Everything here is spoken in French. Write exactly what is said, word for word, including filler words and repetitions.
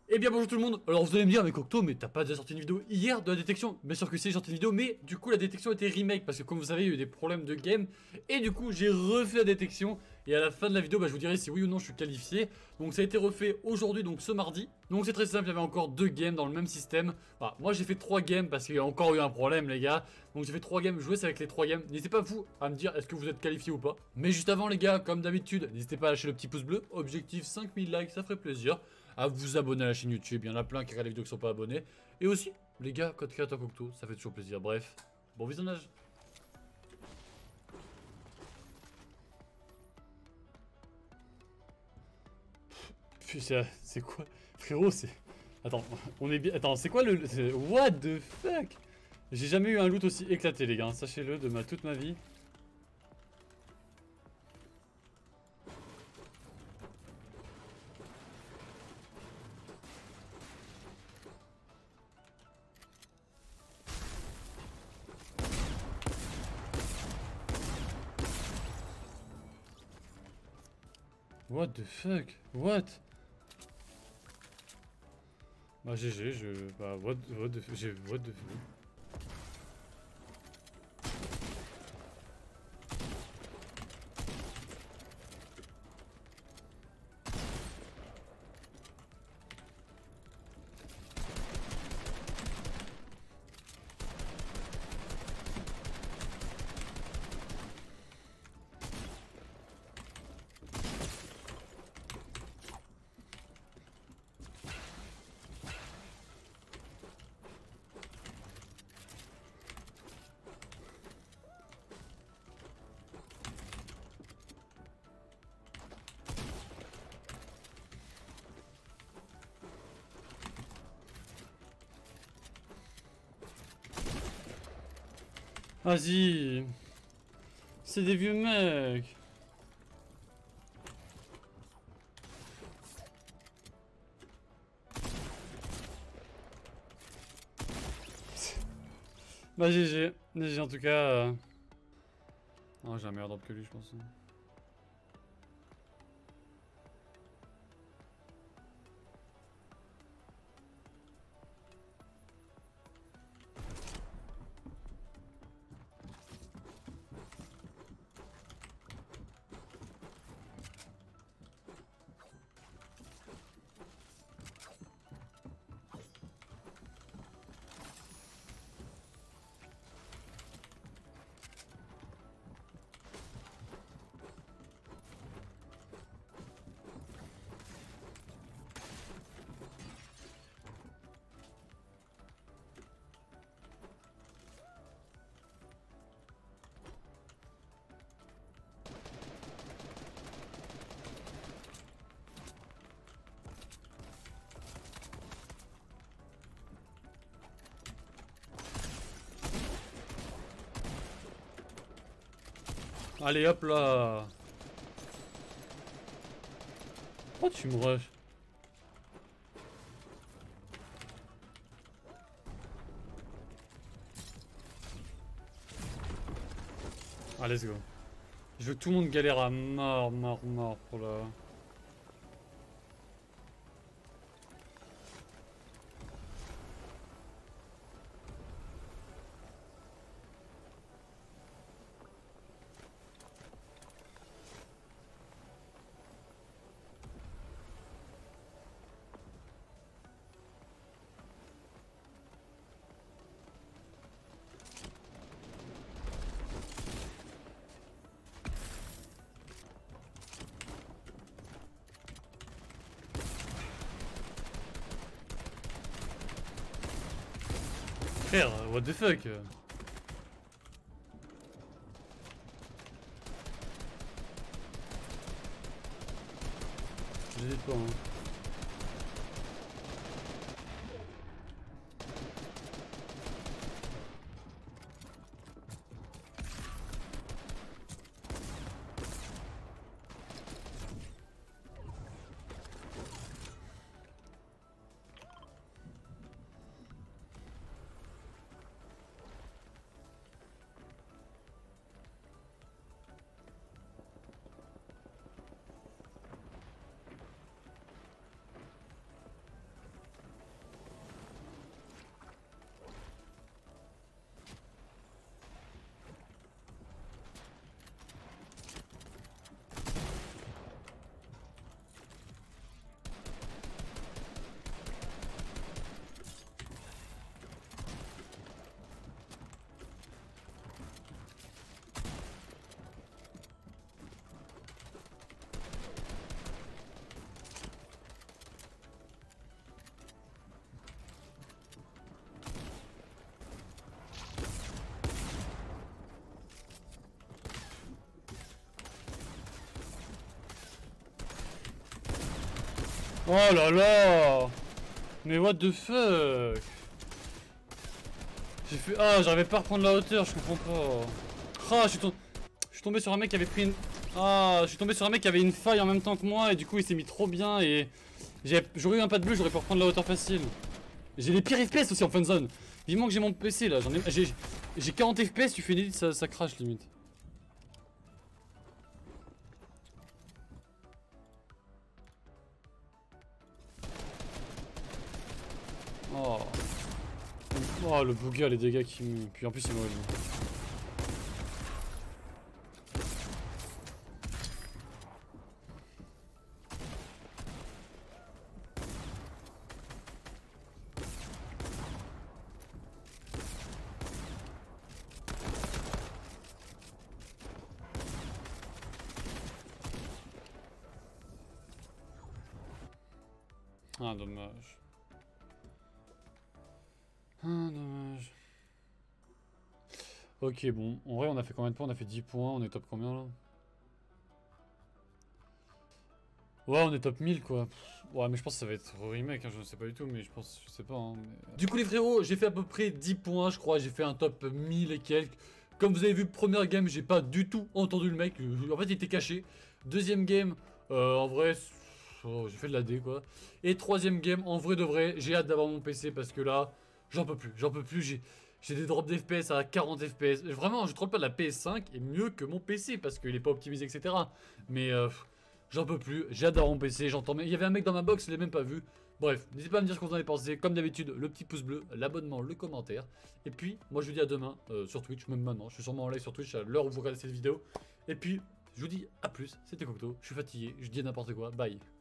Eh bien bonjour tout le monde. Alors vous allez me dire mais Cocteau, mais t'as pas déjà sorti une vidéo hier de la détection? Bien sûr que si, j'ai sorti une vidéo, mais du coup la détection était remake parce que comme vous savez il y a eu des problèmes de game et du coup j'ai refait la détection et à la fin de la vidéo bah, je vous dirai si oui ou non je suis qualifié. Donc ça a été refait aujourd'hui, donc ce mardi. Donc c'est très simple, il y avait encore deux games dans le même système. Bah, moi j'ai fait trois games parce qu'il y a encore eu un problème les gars. Donc j'ai fait trois games, jouez avec les trois games. N'hésitez pas vous à me dire est-ce que vous êtes qualifié ou pas. Mais juste avant les gars, comme d'habitude, n'hésitez pas à lâcher le petit pouce bleu. Objectif cinq mille likes, ça ferait plaisir. À vous abonner à la chaîne YouTube, il y en a plein qui regardent les vidéos qui sont pas abonnés. Et aussi, les gars, code créateur Cocteau, ça fait toujours plaisir. Bref, bon visionnage. Putain, c'est quoi? Frérot, c'est... Attends, on est bien... Attends, c'est quoi le... What the fuck? J'ai jamais eu un loot aussi éclaté, les gars. Sachez-le, de ma toute ma vie. What the fuck? What? Bah G G, je... Bah what, what the fuck? J'ai... What the fuck? Vas-y. C'est des vieux mecs. Bah G G. G G en tout cas. Euh... Oh j'ai un meilleur drop que lui je pense. Allez hop là. Oh tu me rush. Ah let's go. Je veux que tout le monde galère à mort, mort, mort pour la... Frère, what the fuck? J'hésite pas hein. Oh là là. Mais what the fuck. J'ai fait... Ah, j'arrivais pas à reprendre la hauteur, je comprends pas. Ah, je suis, tom... je suis tombé sur un mec qui avait pris une... Ah, je suis tombé sur un mec qui avait une faille en même temps que moi et du coup il s'est mis trop bien et... J'aurais eu un pas de bleu, j'aurais pu reprendre la hauteur facile. J'ai les pires F P S aussi en fun zone. Vivement que j'ai mon P C là, j'en ai... J'ai quarante F P S, tu fais une edit, ça, ça crash limite. Oh. Oh le bouga, les dégâts qui me... Puis en plus c'est mauvais. Ah dommage. Ah dommage. Ok bon, en vrai on a fait combien de points? On a fait dix points, on est top combien là? Ouais on est top mille quoi. Ouais mais je pense que ça va être remake, hein, je sais pas du tout mais je pense, je sais pas hein, mais... Du coup les frérots, j'ai fait à peu près dix points je crois, j'ai fait un top mille et quelques. Comme vous avez vu, première game j'ai pas du tout entendu le mec, en fait il était caché. Deuxième game, euh, en vrai... Oh, j'ai fait de la D quoi. Et troisième game, en vrai de vrai, j'ai hâte d'avoir mon P C parce que là, j'en peux plus, j'en peux plus, j'ai... J'ai des drops d'F P S à quarante F P S. Vraiment, je trouve pas la P S cinq est mieux que mon P C parce qu'il est pas optimisé, et cetera. Mais euh, j'en peux plus. J'ai hâte d'avoir mon P C. J'entends. Mais il y avait un mec dans ma box, je l'ai même pas vu. Bref, n'hésitez pas à me dire ce que vous en avez pensé. Comme d'habitude, le petit pouce bleu, l'abonnement, le commentaire. Et puis, moi je vous dis à demain euh, sur Twitch, même maintenant. Je suis sûrement en live sur Twitch à l'heure où vous regardez cette vidéo. Et puis, je vous dis à plus. C'était Cocteau. Je suis fatigué. Je dis n'importe quoi. Bye.